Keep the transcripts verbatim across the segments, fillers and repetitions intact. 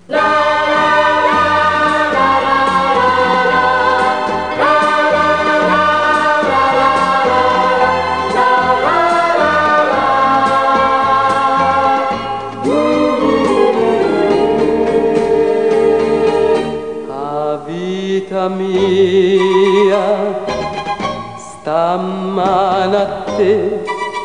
Vita mia, stamane a te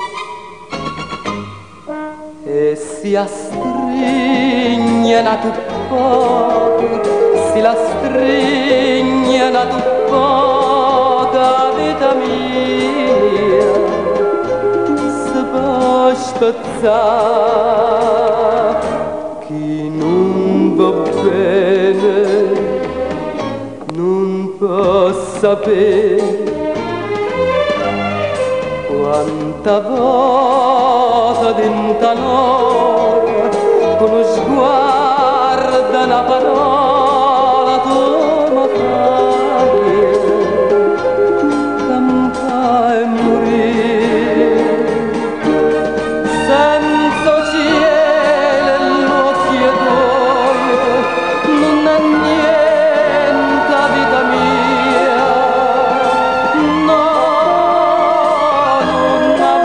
e si astrignano tu poco, si la strignano tu poco, vita mia, si può spezzare chi non va bene. Non posso sapere quanta volta dentro noi con lo sguardo una parola tu mi fai campare e morire senza cielo e l'occhio tuoi non è niente. Vita mia, no, non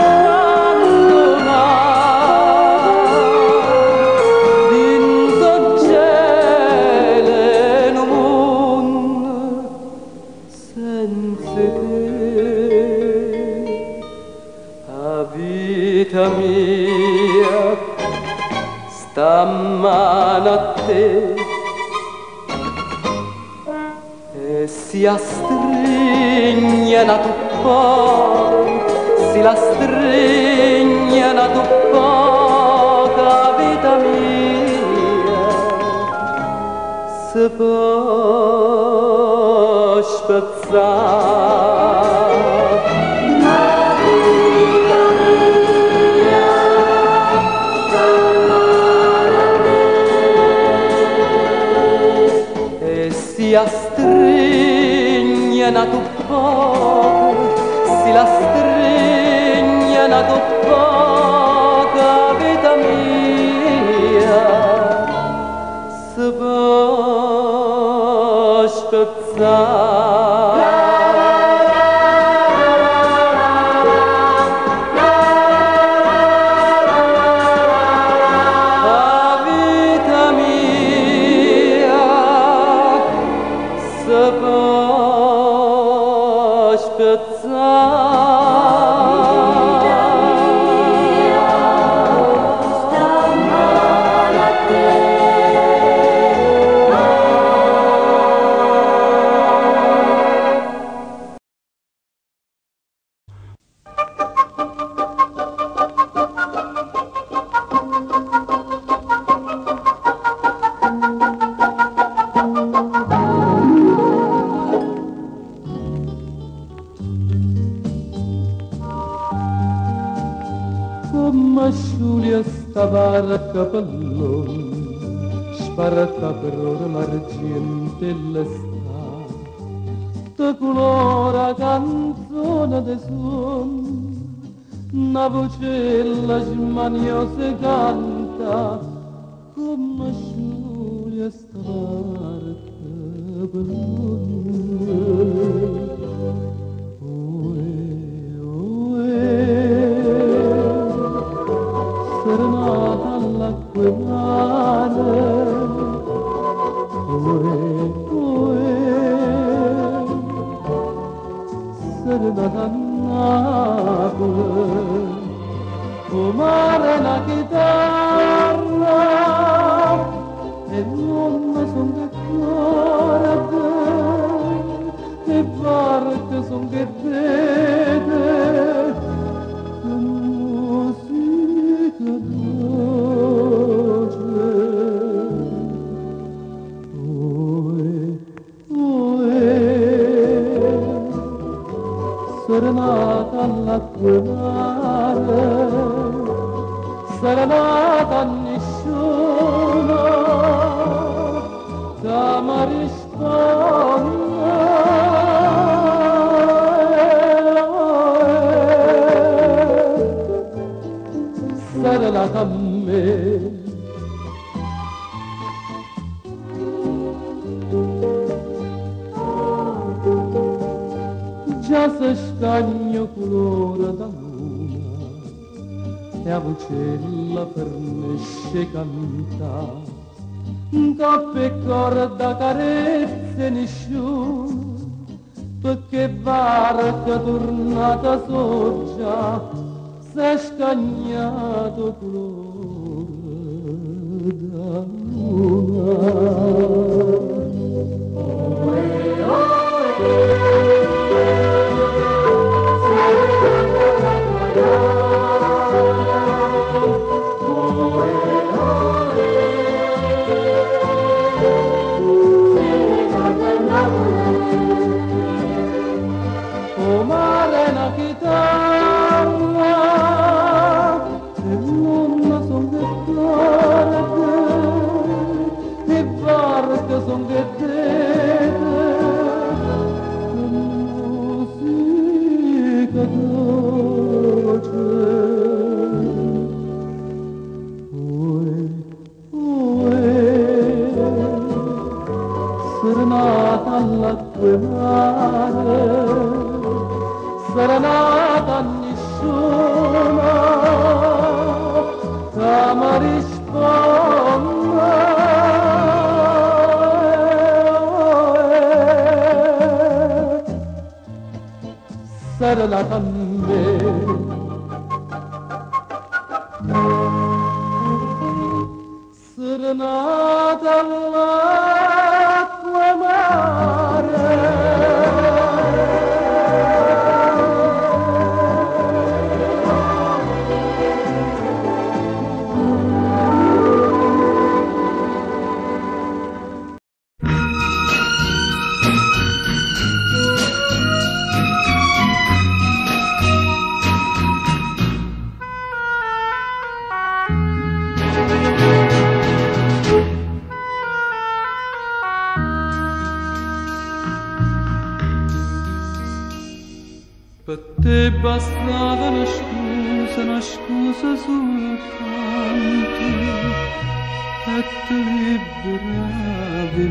abbandonare dentro cielo e un mondo senza te. A vita mia, stamane a te si astrignano tu poco, si la strignano tu poco, vita mia, si può spezzare. La vita mia, stamane a te e si astrignano tu poco, si la strignano tu poco, vita mia, si può spezzare. Capellone sparata per ora l'argente l'estate te colora canzone de suon una vocella smaniosa canta come scioglie star capellone. Serenata all'acqua mare, oe, oe, serenata a Napoli, o mare la chitarra, e non mi son che cuore a te, e barche son che vede, serenata all'acqua mare, serenata a nessuno, che mi risponde, serenata a me, mio colore da luna e a vocella per me canta coppe corda carezze nessuno perché barca tornata soggia s'è scagnato colore da luna. Serenata nessuna che mi risponde serenata a me serenata all'acqua mare. Per te bastava una scusa, una scusa soltanto e ti liberavi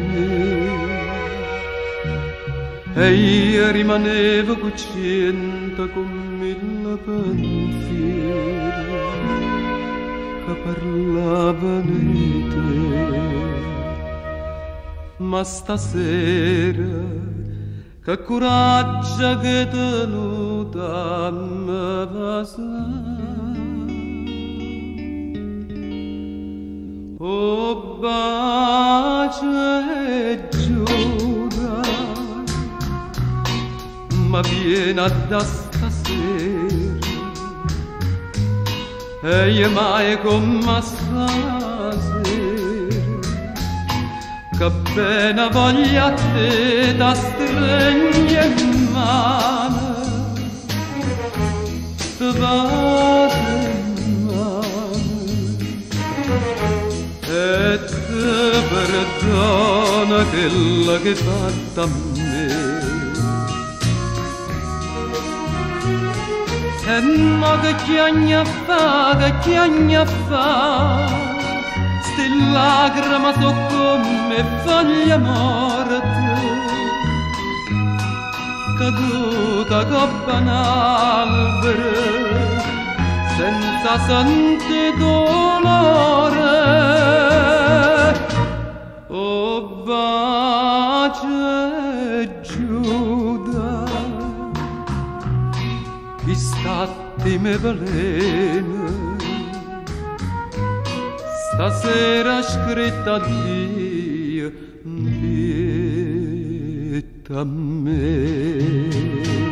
me. E io rimanevo cosciente con mille pensieri che parlavano di te. Ma stasera che coraggio che tenuta me va o bacio e giura ma viene da stasera e io mai come stasera che bene voglia a te da stringe in mano, te vado in mano e te perdona quella che hai fatto a me. E mo che chiagna fa, che chiagna fa, sti lacrime so come foglie morte, caduta coppa un albero, senza sentire dolore. O bacio e Giuda, chi statti me veleno, stasera scritta Dio, detta a me.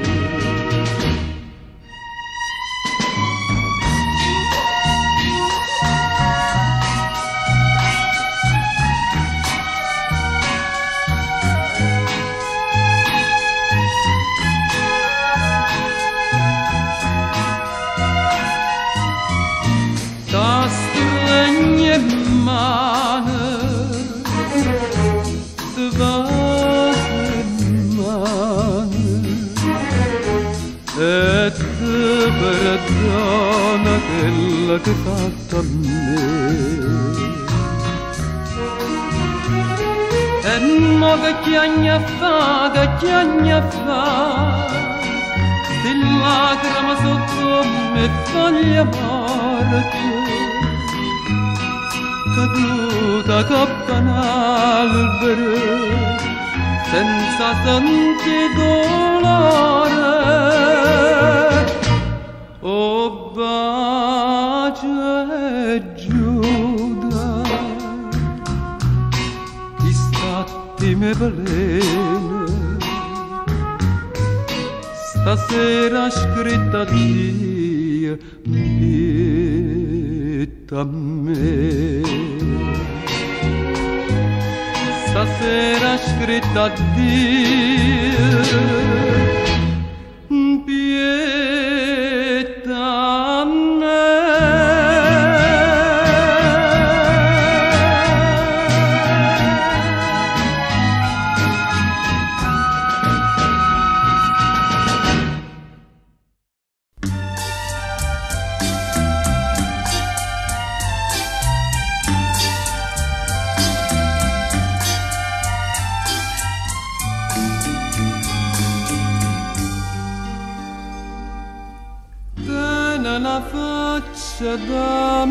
Perdona quella che hai fatto a me. E mo che chiagna fa, che chiagna fa, di lacrime sotto me foglia morte, caduta coppa un albero, senza sentire dolore. O bacio Giuda, chi stati me veleno, stasera scritta Dio, pietà a me. Stasera scritta Dio, pietà a me. La faccia da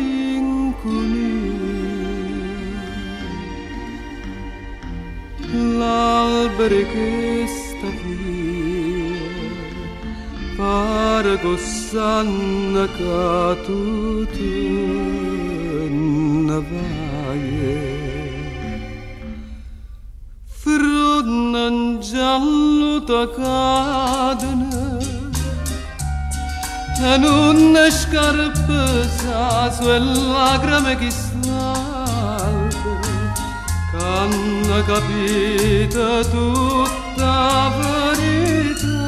malinconia, l'albero che sta via, pare che sanno che tu te ne vai. Fronna giallo da cadene, e non scarpe sa su lacrime che salta, che hanno capito tutta verità.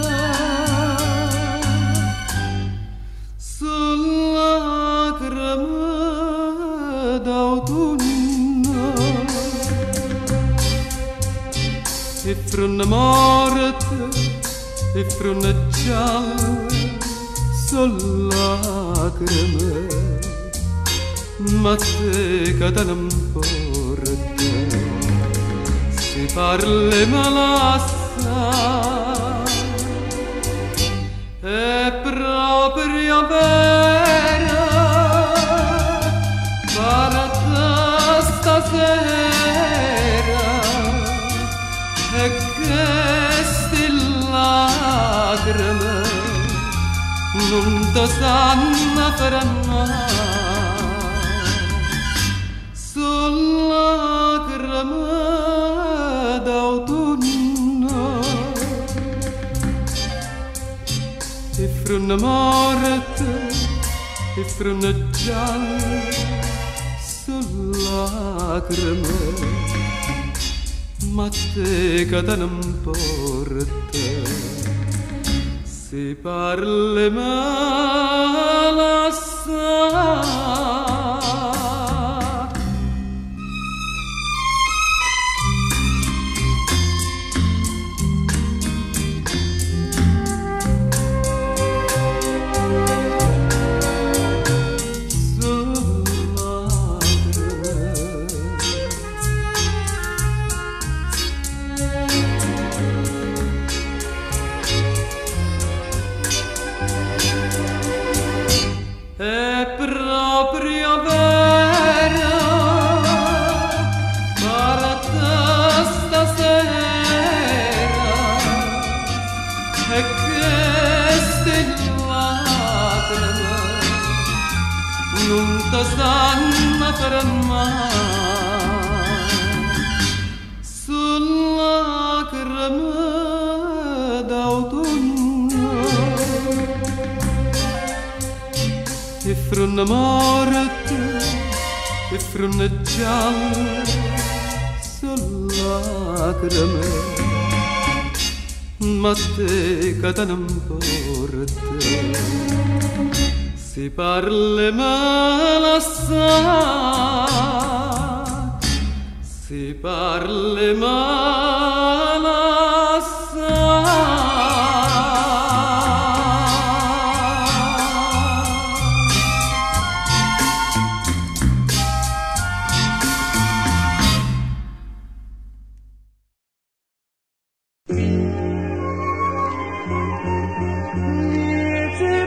Su lacrime d'autunno e frunne morte e frunne gialla, son lacrime, ma te che te non porta, si parli malassa, è proprio vera, parata stasera, e che sti lacrime non ti sanno fermare. Sono lacrime d'autunno e frunne morte e frunne gialla. Sono lacrime, ma te che te non porta, si parli malassa. È proprio vera, parata stasera, e che sti lacrime non ti sanno fermare. Sono lacrime d'autunno e frunne morte e frunne gialla. Sono lacrime, ma te che te non porta, si parli malassa, si parli malassa.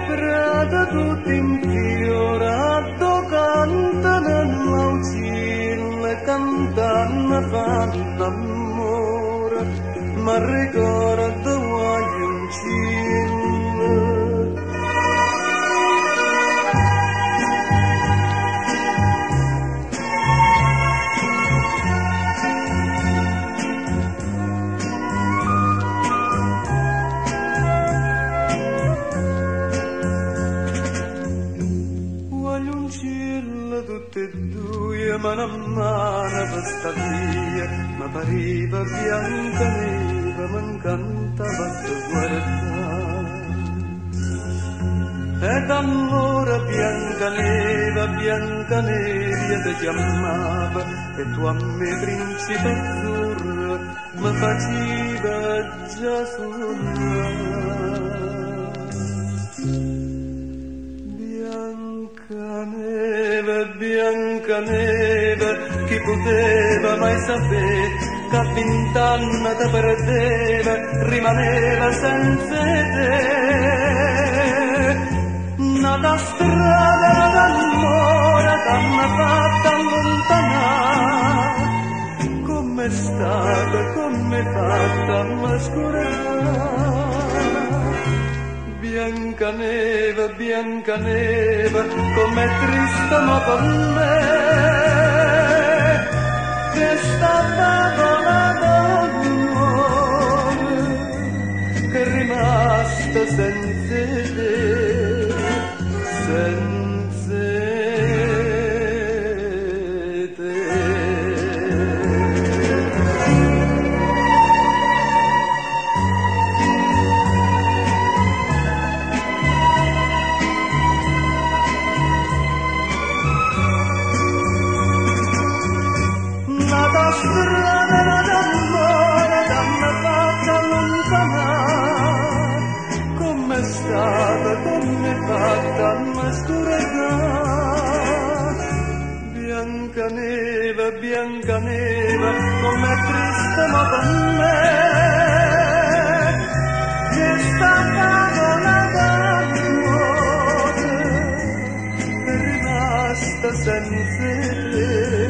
prata tutti infiorato cantano nell'aucille cantano fanno amore ma ricordo guagliuncille tutte e due mano a mano per sta via ma pareva bianca nera ma incantava a guardare ed allora bianca nera bianca nera ti chiamava e tu a me principe azzurro mi faceva già sognare Biancaneve, Biancaneve, chi poteva mai sapere che a vent'anni te perdeva, rimaneva senza te. Nata strada d'amore t'hanno fatta allontanare, come stata, come fatta a m'ascurare. Biancaneve, Biancaneve, com'è triste ma per me che stava d'amore che è rimasta senza te, senza te. Strada d'amore t'hanno fatta allontanare, come è stata, come è fatta a m'ascurare. Biancaneve, Biancaneve, com'è triste ma per me che sta favola d'amore che è rimasta senza te.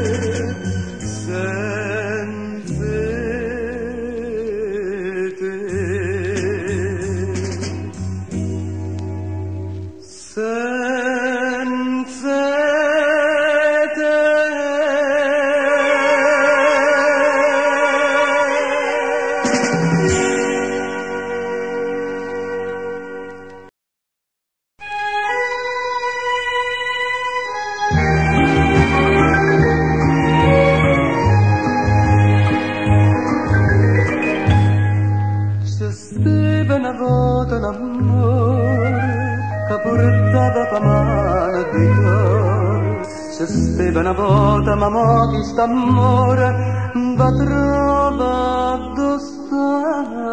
Senza te, senza te. Una volta un amore che portava per mano di cuore. Se stava una volta ma mo chi sta amore va trova dostana.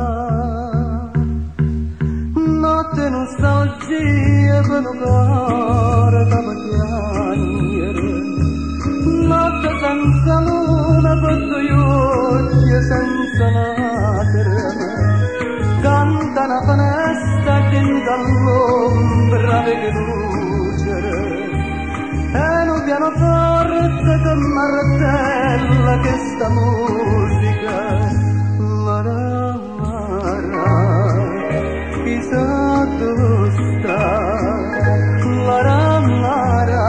Notte nostalgia per un cuore che va piangere. Notte senza luna per due occhi senza lacrime. Canta una finestra che dall'ombra vede luce e un pianoforte che martella che sta musica la la la chissà dove sta la la la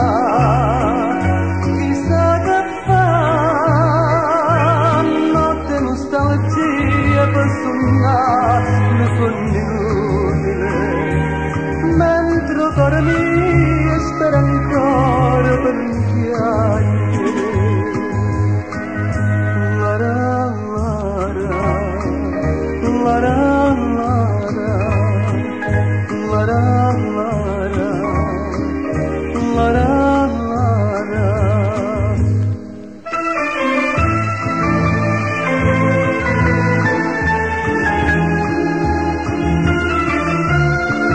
chissà che fa notte nostalgia per sognare mentre il cuore mio spera ancora per un chiacchiere. La la la la la la la la la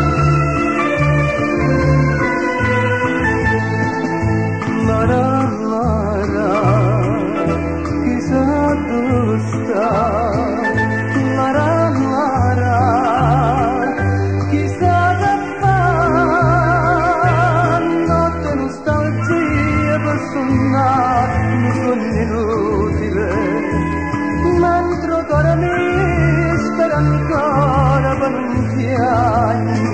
la la non piangi